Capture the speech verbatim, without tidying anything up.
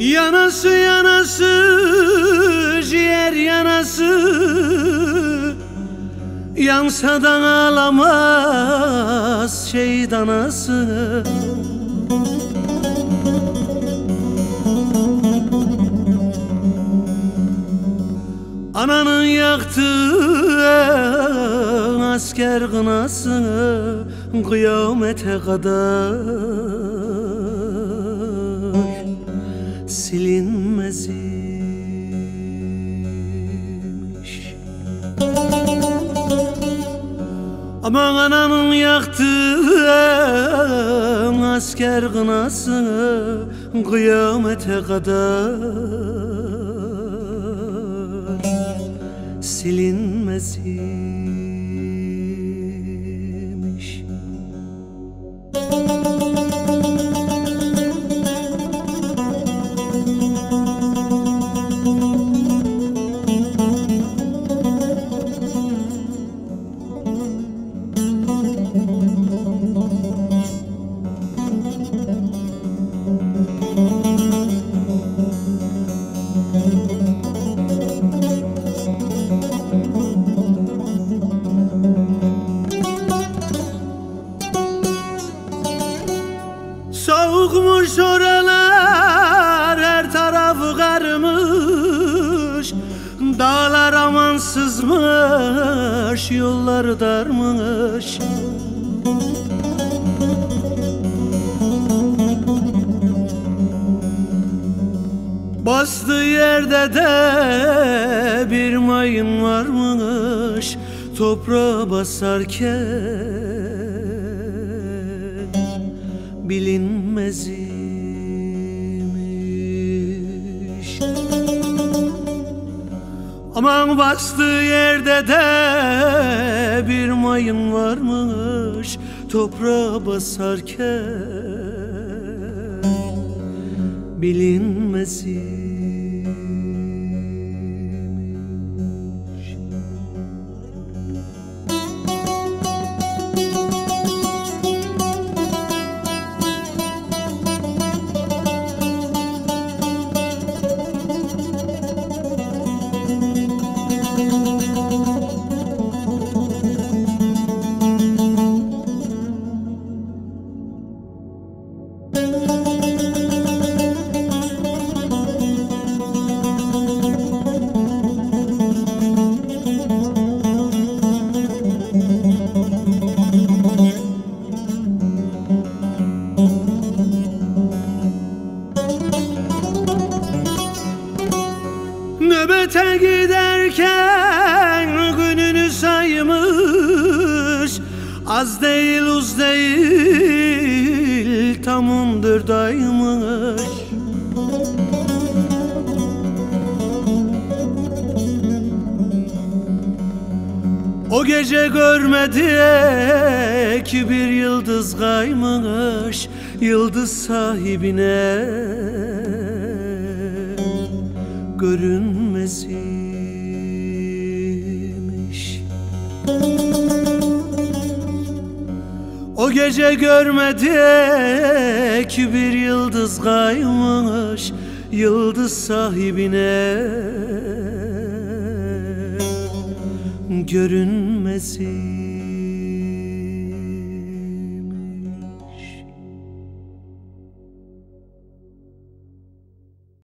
Yanası yanası ciğer yanası, yansa da ağlamaz şehit anası. Ananın yaktığı asker kınası kıyamete kadar silinmez imiş. Aman ananın yaktığı asker kınası kıyamete kadar silinmez imiş. Soğukmuş oralar, her tarafı karmış, dağlar amansızmış, yollar darmış. Bastığı yerde de bir mayın varmış, toprağa basarken bilinmez imiş. Aman bastığı yerde de bir mayın varmış, toprağa basarken bilinmez imiş. Nöbete giderken gününü saymış, az değil uz değil tam on dört aymış. O gece görmedi ki bir yıldız kaymış, yıldız sahibine görünmez imiş. O gece görmedi ki bir yıldız kaymış, yıldız sahibine görünmez imiş.